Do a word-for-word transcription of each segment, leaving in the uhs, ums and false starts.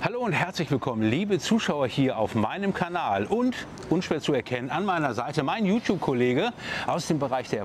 Hallo und herzlich willkommen, liebe Zuschauer hier auf meinem Kanal und unschwer zu erkennen an meiner Seite mein YouTube-Kollege aus dem Bereich der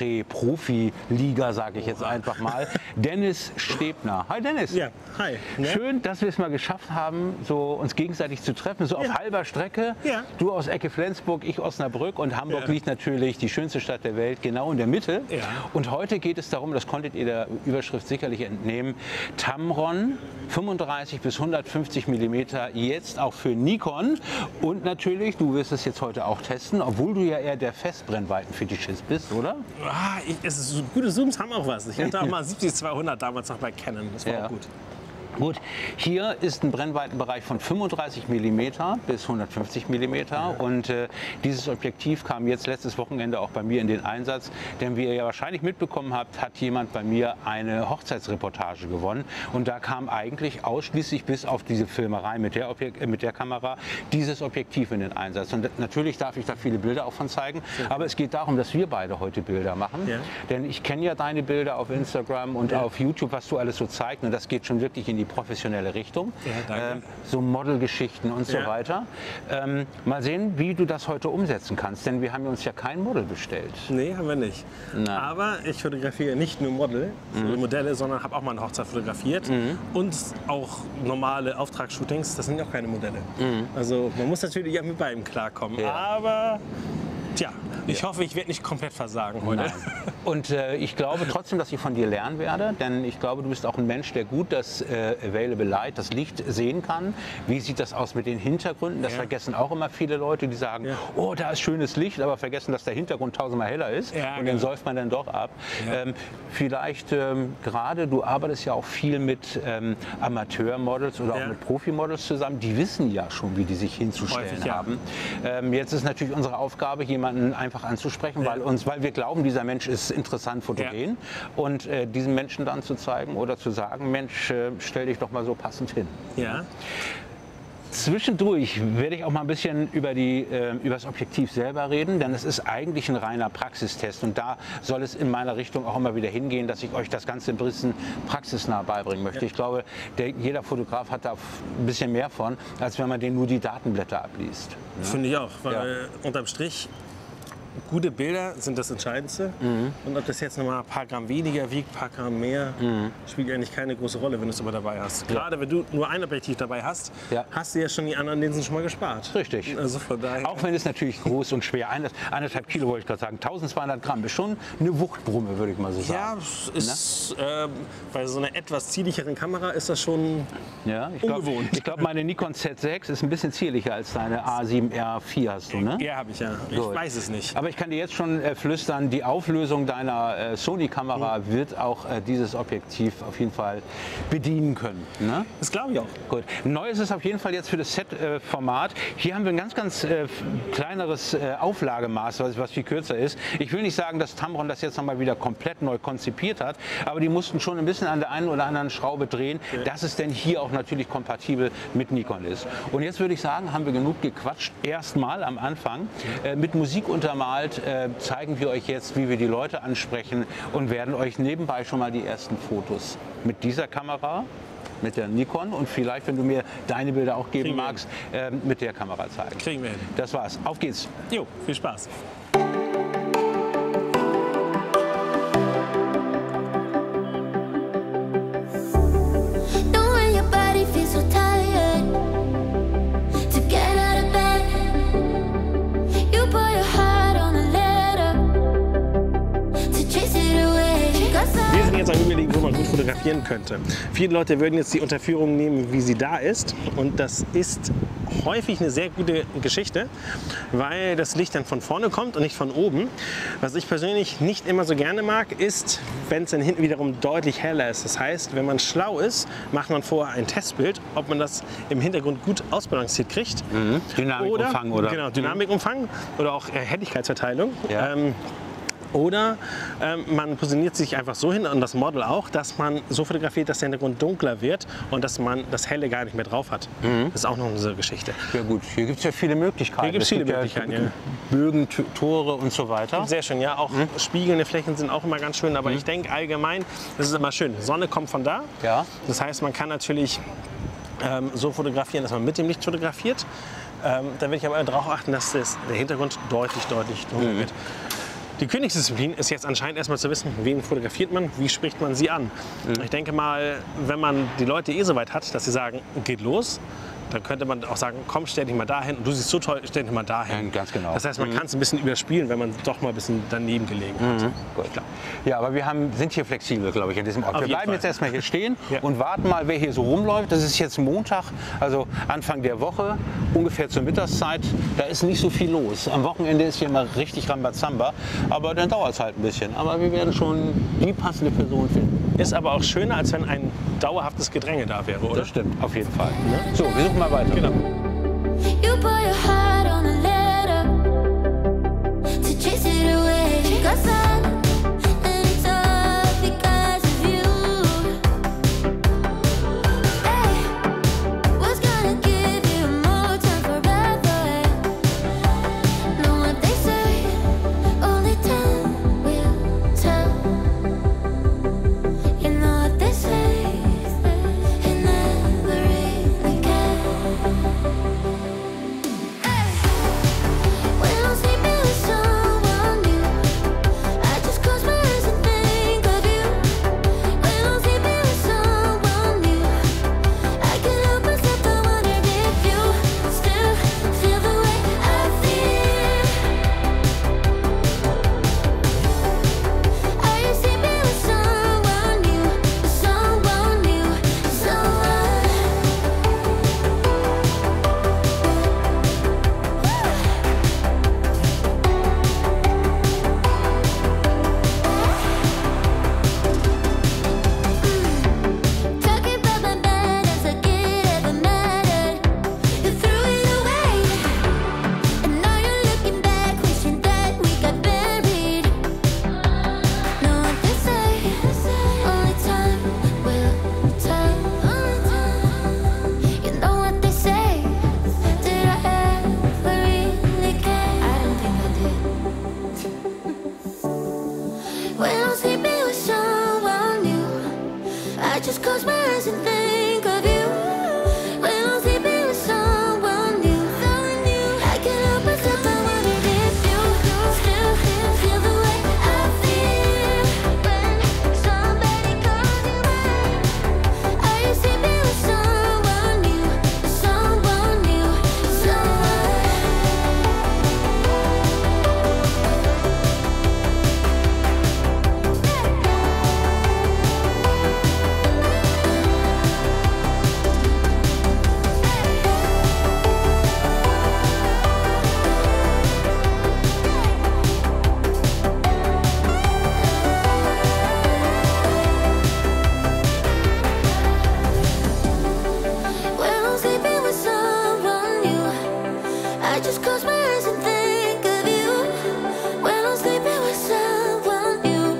Porträt-Profi-Liga, sage ich jetzt einfach mal, Dennis Stebner. Hi Dennis. Ja, hi. Ne? Schön, dass wir es mal geschafft haben, so uns gegenseitig zu treffen, so auf Ja. halber Strecke. Ja. Du aus Ecke Flensburg, ich Osnabrück und Hamburg Ja. liegt natürlich die schönste Stadt der Welt genau in der Mitte. Ja. Und heute geht es darum, das konntet ihr der Überschrift sicherlich entnehmen, Tamron fünfunddreißig bis hundertfünfzig Millimeter, jetzt auch für Nikon. Und natürlich, du wirst es jetzt heute auch testen, obwohl du ja eher der Festbrennweitenfetischist bist, oder? Ah, ich, es ist, so gute Zooms haben auch was. Ich hatte auch mal siebzig zweihundert damals noch bei Canon. Das war Ja. auch gut. Gut, hier ist ein Brennweitenbereich von fünfunddreißig Millimeter bis hundertfünfzig Millimeter und äh, dieses Objektiv kam jetzt letztes Wochenende auch bei mir in den Einsatz, denn wie ihr ja wahrscheinlich mitbekommen habt, hat jemand bei mir eine Hochzeitsreportage gewonnen und da kam eigentlich ausschließlich bis auf diese Filmerei mit der, Objek äh, mit der Kamera dieses Objektiv in den Einsatz und natürlich darf ich da viele Bilder auch von zeigen, aber es geht darum, dass wir beide heute Bilder machen, Ja. denn ich kenne ja deine Bilder auf Instagram und Ja. auf YouTube, was du alles so zeigst und das geht schon wirklich in die professionelle Richtung, Ja, danke. ähm, so Modelgeschichten und so Ja. weiter. Ähm, mal sehen, wie du das heute umsetzen kannst, denn wir haben uns ja kein Model bestellt. Nee, haben wir nicht. Nein. Aber ich fotografiere nicht nur Model, Mhm. Modelle, sondern habe auch mal eine Hochzeit fotografiert. Und auch normale Auftragsshootings, das sind ja auch keine Modelle. Also man muss natürlich ja mit beidem klarkommen. Mhm. Ja. Aber tja, ich hoffe, ich werde nicht komplett versagen heute. Nein. Und äh, ich glaube trotzdem, dass ich von dir lernen werde, denn ich glaube, du bist auch ein Mensch, der gut das äh, Available Light, das Licht sehen kann. Wie sieht das aus mit den Hintergründen? Das Ja. vergessen auch immer viele Leute, die sagen, Ja. oh, da ist schönes Licht, aber vergessen, dass der Hintergrund tausendmal heller ist Ja, und den genau. säuft man dann doch ab. Ja. Ähm, vielleicht ähm, gerade, du arbeitest ja auch viel mit ähm, Amateurmodels oder auch Ja. mit Profimodels zusammen, die wissen ja schon, wie die sich hinzustellen Häufig, ja. haben. Ähm, jetzt ist natürlich unsere Aufgabe, jemanden einfach anzusprechen, weil, uns, weil wir glauben, dieser Mensch ist interessant fotogen Ja. und äh, diesen Menschen dann zu zeigen oder zu sagen, Mensch, äh, stell dich doch mal so passend hin. Ja. Zwischendurch werde ich auch mal ein bisschen über, die, äh, über das Objektiv selber reden, denn es ist eigentlich ein reiner Praxistest und da soll es in meiner Richtung auch immer wieder hingehen, dass ich euch das Ganze ein bisschen praxisnah beibringen möchte. Ja. Ich glaube, der, jeder Fotograf hat da ein bisschen mehr von, als wenn man den nur die Datenblätter abliest. Finde ich auch, weil Ja. unterm Strich gute Bilder sind das Entscheidendste. Und ob das jetzt noch mal ein paar Gramm weniger wiegt, ein paar Gramm mehr, spielt eigentlich keine große Rolle, wenn du es aber dabei hast. Gerade wenn du nur ein Objektiv dabei hast, Ja. hast du ja schon die anderen Linsen schon mal gespart. Richtig. Also von daher. Auch wenn es natürlich groß und schwer, eine, eineinhalb Kilo wollte ich gerade sagen, eintausendzweihundert Gramm, ist schon eine Wuchtbrumme, würde ich mal so ja, sagen. es ist, ähm, bei so einer etwas zierlicheren Kamera ist das schon. Ja, ich glaube, ungewohnt. glaub, meine Nikon Z sechs ist ein bisschen zierlicher als deine A sieben R vier hast du, ne? Ja, habe ich ja. Ich Gut. weiß es nicht. Aber ich kann dir jetzt schon äh, flüstern, die Auflösung deiner äh, Sony-Kamera wird auch äh, dieses Objektiv auf jeden Fall bedienen können. Ne? Das glaube ich auch. Gut. Neu ist es auf jeden Fall jetzt für das Set-Format. Hier haben wir ein ganz, ganz äh, kleineres äh, Auflagemaß, was, was viel kürzer ist. Ich will nicht sagen, dass Tamron das jetzt nochmal wieder komplett neu konzipiert hat, aber die mussten schon ein bisschen an der einen oder anderen Schraube drehen, dass es denn hier auch natürlich kompatibel mit Nikon ist. Und jetzt würde ich sagen, haben wir genug gequatscht. Erstmal am Anfang äh, mit Musik untermalt äh, zeigen wir euch jetzt, wie wir die Leute ansprechen und werden euch nebenbei schon mal die ersten Fotos mit dieser Kamera, mit der Nikon und vielleicht, wenn du mir deine Bilder auch geben Kriegen wir magst, äh, mit der Kamera zeigen. Kriegen wir hin. Das war's. Auf geht's. Jo, viel Spaß. Know when your body feels so tired to get out of bed. You put your heart on a letter to chase it away. Cause Wir I sind jetzt am Überlegen, wo man gut fotografieren könnte. Viele Leute würden jetzt die Unterführung nehmen, wie sie da ist. Und das ist häufig eine sehr gute Geschichte, weil das Licht dann von vorne kommt und nicht von oben. Was ich persönlich nicht immer so gerne mag, ist, wenn es dann hinten wiederum deutlich heller ist. Das heißt, wenn man schlau ist, macht man vorher ein Testbild, ob man das im Hintergrund gut ausbalanciert kriegt. Dynamikumfang oder? Genau, Dynamikumfang oder auch äh, Helligkeitsverteilung. Ja. Ähm, Oder ähm, man positioniert sich einfach so hin, und das Model auch, dass man so fotografiert, dass der Hintergrund dunkler wird und dass man das Helle gar nicht mehr drauf hat. Das ist auch noch eine Geschichte. Ja gut, hier gibt es ja viele Möglichkeiten. Hier gibt's Es viele gibt Möglichkeiten, ja. ja. Bögen, T- Tore und so weiter. Sehr schön, ja. Auch spiegelnde Flächen sind auch immer ganz schön, aber ich denke allgemein, das ist immer schön. Sonne kommt von da. Ja. Das heißt, man kann natürlich ähm, so fotografieren, dass man mit dem Licht fotografiert. Ähm, dann will ich aber darauf achten, dass das, der Hintergrund deutlich, deutlich dunkler wird. Die Königsdisziplin ist jetzt anscheinend erstmal zu wissen, wen fotografiert man, wie spricht man sie an. Mhm. Ich denke mal, wenn man die Leute eh so weit hat, dass sie sagen, geht los, dann könnte man auch sagen, komm, stell dich mal dahin und du siehst so toll, stell dich mal dahin. Ja, ganz genau. Das heißt, man mhm. kann es ein bisschen überspielen, wenn man doch mal ein bisschen daneben gelegen hat. Mhm. Gut, klar. Ja, aber wir haben, sind hier flexibel, glaube ich, an diesem Ort. Auf wir bleiben Fall. jetzt erstmal hier stehen ja. und warten mal, wer hier so rumläuft. Das ist jetzt Montag, also Anfang der Woche, ungefähr zur Mittagszeit. Da ist nicht so viel los. Am Wochenende ist hier immer richtig Rambazamba, aber dann dauert es halt ein bisschen. Aber wir werden schon die passende Person finden. Ist aber auch schöner, als wenn ein dauerhaftes Gedränge da wäre, oder? Das stimmt, auf jeden Fall. Ne? So, wir suchen mal weiter. Genau. You put your heart on a letter to chase it away. Cause I, and it's all because of you. Hey, what's gonna give you more time forever? Know what they say, only time will tell. You know what they say, it never really can. Just close my eyes and think of you. When I'm sleeping with someone new, someone new, I can't help myself. I wonder if you still feel the way I feel when somebody calls you in. Are you sleeping with someone new, someone new, someone? When I'm sleeping with someone new, I just close my eyes and think of you. When I'm sleeping with someone new.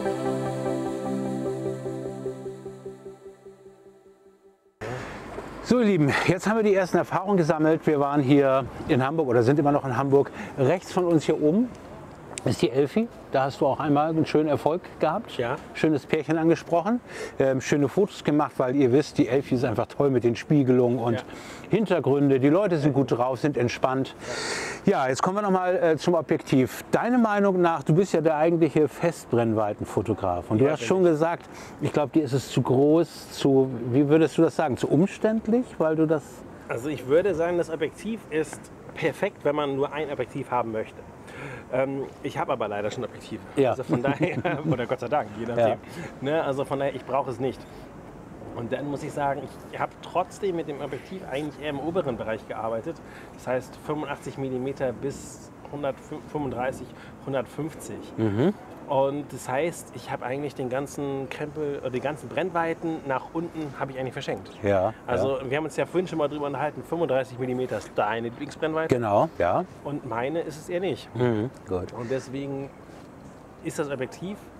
So, ihr Lieben, jetzt haben wir die ersten Erfahrungen gesammelt. Wir waren hier in Hamburg oder sind immer noch in Hamburg. Rechts von uns hier oben ist die Elfi. Da hast du auch einmal einen schönen Erfolg gehabt. Ja. Schönes Pärchen angesprochen. Ähm, schöne Fotos gemacht, weil ihr wisst, die Elfi ist einfach toll mit den Spiegelungen und Ja. Hintergründe. Die Leute sind gut drauf, sind entspannt. Ja, jetzt kommen wir noch mal äh, zum Objektiv. Deine Meinung nach, du bist ja der eigentliche Festbrennweitenfotograf. Und du Ja, hast bin schon gesagt, ich glaube, dir ist es zu groß, zu, wie würdest du das sagen, zu umständlich, weil du das... Also ich würde sagen, das Objektiv ist perfekt, wenn man nur ein Objektiv haben möchte. Ähm, ich habe aber leider schon Objektive. Ja. Also von daher, oder Gott sei Dank, je nachdem. Ja. Ne, also von daher, ich brauche es nicht. Und dann muss ich sagen, ich habe trotzdem mit dem Objektiv eigentlich eher im oberen Bereich gearbeitet. Das heißt fünfundachtzig Millimeter bis hundertfünfunddreißig, hundertfünfzig. Mhm. Und das heißt, ich habe eigentlich den ganzen Krempel, oder die ganzen Brennweiten nach unten habe ich eigentlich verschenkt. Ja, Also wir haben uns ja vorhin schon mal drüber unterhalten, fünfunddreißig Millimeter ist deine Lieblingsbrennweite Genau, ja. und meine ist es eher nicht. Mhm. Gut. Und deswegen ist das Objektiv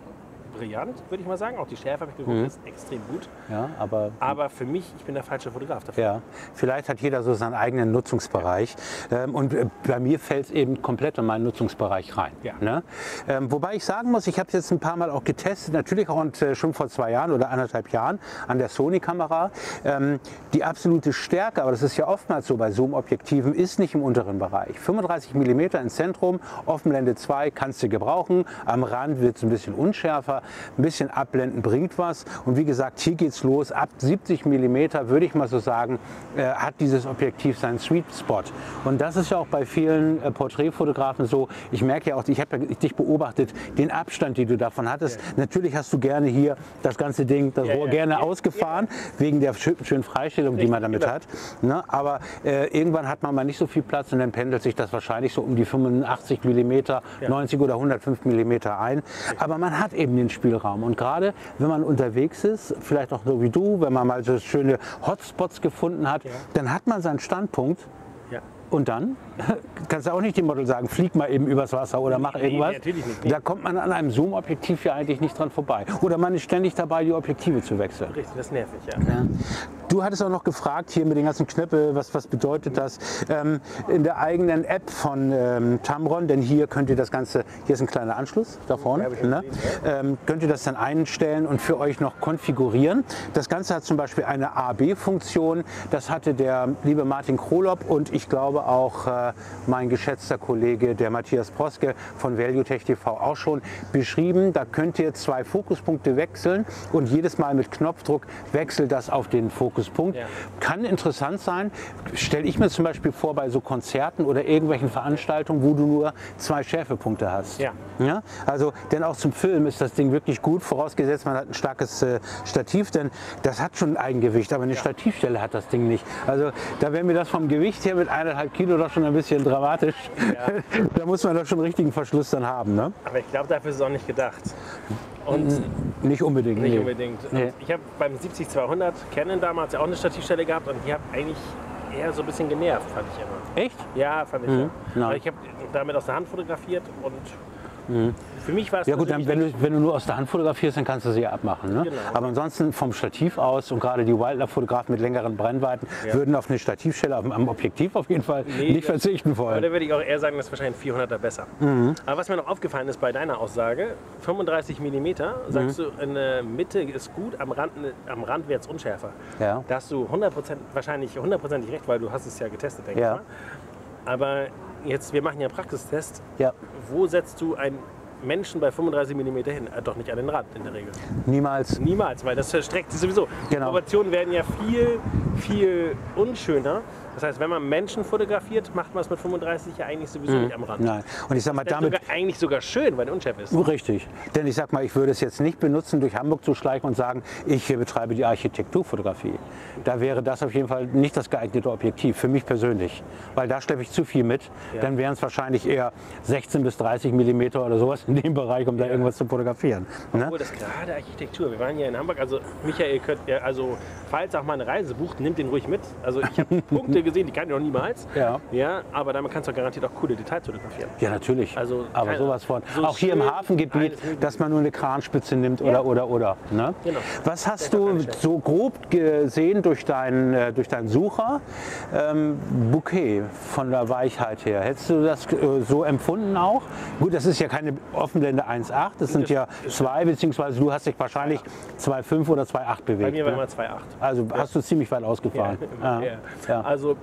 brillant, würde ich mal sagen. Auch die Schärfe, habe ich geguckt, Mhm. ist extrem gut. Ja, aber Aber für mich, ich bin der falsche Fotograf dafür. ja, vielleicht hat jeder so seinen eigenen Nutzungsbereich. Ähm, und äh, bei mir fällt es eben komplett in meinen Nutzungsbereich rein. Ja. Ne? Ähm, wobei ich sagen muss, ich habe es jetzt ein paar Mal auch getestet, natürlich auch und, äh, schon vor zwei Jahren oder anderthalb Jahren an der Sony-Kamera. Ähm, die absolute Stärke, aber das ist ja oftmals so bei Zoom-Objektiven, ist nicht im unteren Bereich. fünfunddreißig Millimeter ins Zentrum, Offenblende zwei kannst du gebrauchen. Am Rand wird es ein bisschen unschärfer, ein bisschen abblenden bringt was. Und wie gesagt, hier geht's los. Ab siebzig Millimeter würde ich mal so sagen, äh, hat dieses Objektiv seinen Sweet Spot. Und das ist ja auch bei vielen äh, Porträtfotografen so. Ich merke ja auch, ich habe ja dich beobachtet, den Abstand, den du davon hattest. Ja. Natürlich hast du gerne hier das ganze Ding, das ja, Rohr ja, gerne ja, ausgefahren, ja. wegen der schönen Freistellung, Richtig, die man damit genau. hat. Ne? Aber äh, irgendwann hat man mal nicht so viel Platz und dann pendelt sich das wahrscheinlich so um die fünfundachtzig Millimeter, ja. neunzig oder hundertfünf Millimeter ein. Aber man hat eben den Spielraum. Und gerade wenn man unterwegs ist, vielleicht auch so wie du, wenn man mal so schöne Hotspots gefunden hat, ja. dann hat man seinen Standpunkt. Ja. Und dann kannst du auch nicht dem Model sagen, flieg mal eben übers Wasser oder mach nee, irgendwas. Natürlich nicht, nee. Da kommt man an einem Zoom-Objektiv ja eigentlich nicht dran vorbei. Oder man ist ständig dabei, die Objektive zu wechseln. Richtig, das ist nervig, ja. ja. Du hattest auch noch gefragt, hier mit den ganzen Knöpfe, was, was bedeutet das? Ähm, in der eigenen App von ähm, Tamron, denn hier könnt ihr das Ganze, hier ist ein kleiner Anschluss da vorne, ja, ne? ähm, könnt ihr das dann einstellen und für euch noch konfigurieren. Das Ganze hat zum Beispiel eine A B-Funktion, das hatte der liebe Martin Krolop und ich glaube auch äh, mein geschätzter Kollege, der Matthias Proske von ValueTech T V auch schon beschrieben. Da könnt ihr zwei Fokuspunkte wechseln und jedes Mal mit Knopfdruck wechselt das auf den Fokuspunkt. Ja. Kann interessant sein, stelle ich mir zum Beispiel vor bei so Konzerten oder irgendwelchen Veranstaltungen, wo du nur zwei Schärfepunkte hast. Ja. Ja? Also, denn auch zum Film ist das Ding wirklich gut, vorausgesetzt man hat ein starkes äh, Stativ, denn das hat schon ein Eigengewicht, aber eine ja. Stativstelle hat das Ding nicht. Also da wäre mir das vom Gewicht her mit eineinhalb Kilo doch schon ein bisschen dramatisch. Ja. Da muss man doch schon einen richtigen Verschluss dann haben. Ne? Aber ich glaube, dafür ist es auch nicht gedacht. Und nicht unbedingt. Nicht nee. unbedingt. Nee. Ich habe beim siebzig zweihundert Canon damals ja auch eine Stativstelle gehabt und die hat eigentlich eher so ein bisschen genervt, fand ich immer. Echt? Ja, fand ich mhm. ja. Weil ich habe damit aus der Hand fotografiert und mhm. für mich war es ja gut, dann, wenn, du, wenn du nur aus der Hand fotografierst, dann kannst du sie ja abmachen. Ne? Genau. Aber ansonsten vom Stativ aus und gerade die Wildlife-Fotografen mit längeren Brennweiten ja. würden auf eine Stativstelle am, am Objektiv auf jeden Fall nee, nicht verzichten wollen. Aber da würde ich auch eher sagen, das ist wahrscheinlich ein vierhunderter besser. Mhm. Aber was mir noch aufgefallen ist bei deiner Aussage, fünfunddreißig Millimeter, sagst mhm. du, in der Mitte ist gut, am Rand, am Rand wird es unschärfer. Ja. Da hast du hundert Prozent, wahrscheinlich hundertprozentig recht, weil du hast es ja getestet, denke ja. ich mal. Aber jetzt, wir machen ja einen Praxistest. Ja. Wo setzt du ein Menschen bei fünfunddreißig Millimeter hin, äh, doch nicht an den Rand in der Regel. Niemals. Niemals, weil das verstreckt sich sowieso. Genau. Proportionen werden ja viel, viel unschöner. Das heißt, wenn man Menschen fotografiert, macht man es mit fünfunddreißig ja eigentlich sowieso mhm. nicht am Rand. Nein. Und ich sag mal, das ist damit sogar eigentlich sogar schön, weil der unschärf ist. Richtig. Denn ich sag mal, ich würde es jetzt nicht benutzen, durch Hamburg zu schleichen und sagen, ich betreibe die Architekturfotografie. Da wäre das auf jeden Fall nicht das geeignete Objektiv, für mich persönlich. Weil da schleppe ich zu viel mit. Ja. Dann wären es wahrscheinlich eher sechzehn bis dreißig Millimeter oder sowas in dem Bereich, um ja. da irgendwas zu fotografieren. Ne? Obwohl das gerade Architektur. Wir waren hier in Hamburg, also Michael, könnt, also falls auch mal eine Reise bucht, nimmt den ruhig mit. Also ich habe Punkte gesehen, die kann ich noch niemals. Ja. ja, aber damit kannst du garantiert auch coole Details fotografieren. Ja, natürlich. Also aber sowas von. So auch hier im Hafengebiet, dass man nur eine Kranspitze nimmt oder, ja. oder, oder. Ne? Genau. Was hast du so grob gesehen durch deinen, äh, durch deinen Sucher? Ähm, Bouquet von der Weichheit her. Hättest du das äh, so empfunden auch? Gut, das ist ja keine Offenblende eins Komma acht, das sind ja zwei, beziehungsweise du hast dich wahrscheinlich zwei Komma fünf oder zwei Komma acht bewegt. Bei mir war ne? immer zwei Komma acht. Also ja. hast du ziemlich weit ausgefahren. Ja, ja. Ja. Also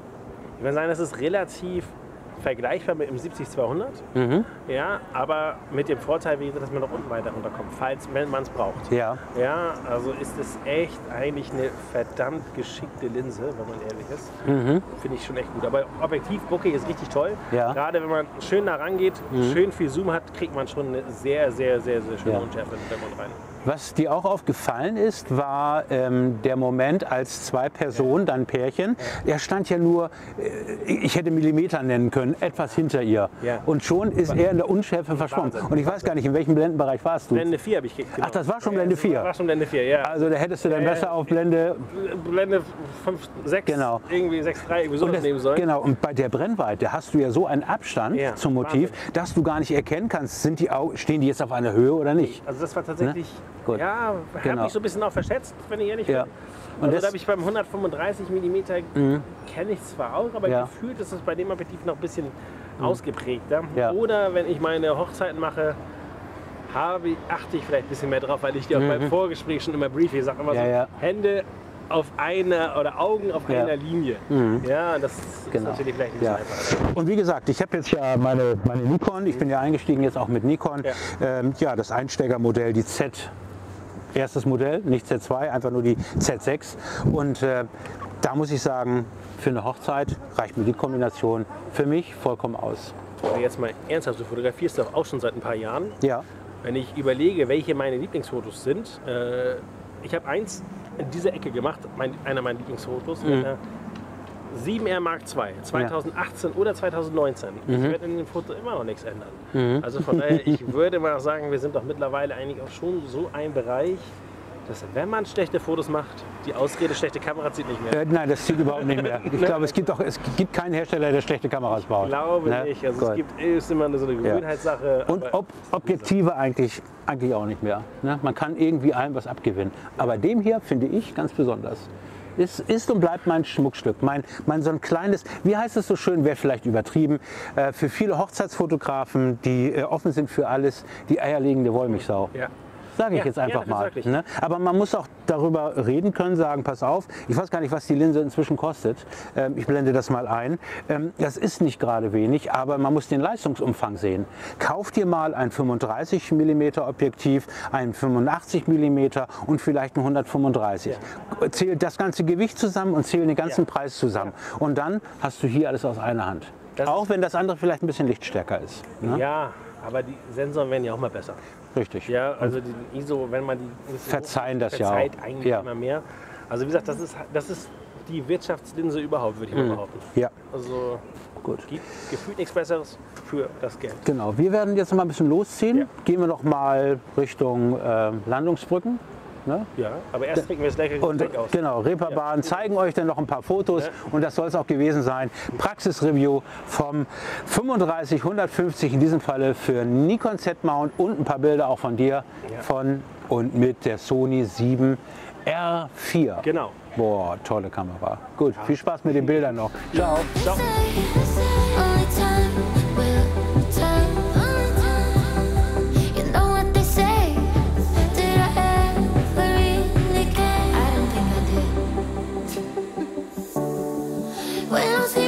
ich würde sagen, das ist relativ vergleichbar mit dem siebzig zweihundert, mhm. ja, aber mit dem Vorteil, wie gesagt, dass man noch unten weiter runterkommt, falls wenn man es braucht. Ja. Ja, also ist es echt eigentlich eine verdammt geschickte Linse, wenn man ehrlich ist. Mhm. Finde ich schon echt gut. Aber Objektiv-Bokeh ist richtig toll. Ja. Gerade wenn man schön da rangeht, mhm. schön viel Zoom hat, kriegt man schon eine sehr, sehr, sehr, sehr schöne ja. Unschärfe in den Hintergrund rein. Was dir auch aufgefallen ist, war ähm, der Moment, als zwei Personen, dann Pärchen, er stand ja nur, äh, ich hätte Millimeter nennen können, etwas hinter ihr. Ja. Und schon ist er in der Unschärfe verschwommen. Wahnsinn. Und ich weiß gar nicht, in welchem Blendenbereich warst du? Blende vier habe ich gekriegt. Ach, das war schon Blende vier? Das war schon Blende vier, ja. Also da hättest du dann Ja, besser auf Blende... Blende fünf, sechs, Genau. irgendwie sechs drei, irgendwie so Und das, nehmen sollen. genau, und bei der Brennweite hast du ja so einen Abstand Ja, zum Motiv, Wahnsinn. dass du gar nicht erkennen kannst, sind die Augen, stehen die jetzt auf einer Höhe oder nicht. Also das war tatsächlich, Gut. ja, Genau. habe mich so ein bisschen auch verschätzt, wenn ich ehrlich Ja. bin. Und Also das- da habe ich beim hundertfünfunddreißig Millimeter kenne ich zwar auch, aber Ja. gefühlt ist es bei dem Objektiv noch ein bisschen ausgeprägter. Ja. Oder wenn ich meine Hochzeiten mache, habe, achte ich vielleicht ein bisschen mehr drauf, weil ich dir auf meinem Vorgespräch schon immer brief, ich sage immer Ja, so, ja. Hände auf einer oder Augen auf Ja. einer Linie. Ja, das Genau. ist natürlich vielleicht nicht Ja. so einfach. Und wie gesagt, ich habe jetzt ja meine, meine Nikon, ich bin ja eingestiegen jetzt auch mit Nikon. Ja. Ähm, ja, das Einsteigermodell, die Z, erstes Modell, nicht Z zwei, einfach nur die Z sechs. Und äh, da muss ich sagen, für eine Hochzeit reicht mir die Kombination für mich vollkommen aus. Aber jetzt mal ernsthaft, du fotografierst doch auch schon seit ein paar Jahren. Ja, Wenn ich überlege, welche meine Lieblingsfotos sind, äh, ich habe eins in dieser Ecke gemacht, mein, einer meiner Lieblingsfotos, mit einer sieben R Mark zwei, zweitausendachtzehn oder zweitausendneunzehn. Ich werde in dem Foto immer noch nichts ändern. Also von daher, ich würde mal sagen, wir sind doch mittlerweile eigentlich auch schon so ein Bereich, dass wenn man schlechte Fotos macht, die Ausrede schlechte Kamera zieht nicht mehr. äh, nein, das zieht überhaupt nicht mehr. Ich glaube, es gibt auch, es gibt keinen Hersteller, der schlechte Kameras baut. Ich glaube Ne? nicht. Also Gut. es gibt ist immer so eine Gewöhnheitssache. Und aber- ob, Objektive eigentlich, eigentlich auch nicht mehr. Ne? Man kann irgendwie allem was abgewinnen. Aber dem hier finde ich ganz besonders. Ist, ist und bleibt mein Schmuckstück. Mein, mein so ein kleines, wie heißt es so schön, wäre vielleicht übertrieben, äh, für viele Hochzeitsfotografen, die äh, offen sind für alles, die eierlegende Wollmilchsau. ja. Sage ich Ja, jetzt einfach ja, das mal. ist wirklich. Ne? Aber man muss auch darüber reden können, sagen, pass auf, ich weiß gar nicht, was die Linse inzwischen kostet. Ähm, ich blende das mal ein. Ähm, das ist nicht gerade wenig, aber man muss den Leistungsumfang sehen. Kauf dir mal ein fünfunddreißig Millimeter Objektiv, ein fünfundachtzig Millimeter und vielleicht ein hundertfünfunddreißig. Zähl das ganze Gewicht zusammen und zähl den ganzen Ja. Preis zusammen. Und dann hast du hier alles aus einer Hand. Das Auch wenn das andere vielleicht ein bisschen lichtstärker ist. Ne? Ja, aber die Sensoren werden ja auch mal besser. Richtig. Ja, also die I S O, wenn man die ein bisschen Verzeihen hoch- das ja verzeiht auch. eigentlich Ja. immer mehr. Also wie gesagt, das ist, das ist die Wirtschaftslinse überhaupt, würde ich mal behaupten. Ja, Also gut. gibt gefühlt nichts Besseres für das Geld. Genau, wir werden jetzt noch mal ein bisschen losziehen. Ja. Gehen wir noch mal Richtung äh, Landungsbrücken. Ne? Ja, aber erst trinken wir das leckere Und Getränk aus. genau, Reeperbahn, zeigen euch dann noch ein paar Fotos Ja. und das soll es auch gewesen sein. Praxisreview vom fünfunddreißig hundertfünfzig, in diesem Falle für Nikon Z-Mount und ein paar Bilder auch von dir Ja. von und mit der Sony sieben R vier. Genau. Boah, tolle Kamera. Gut, viel Spaß mit den Bildern noch. Ciao. Ciao. Only time will tell. You know what they say. Did I ever really care? I don't think I did. When I see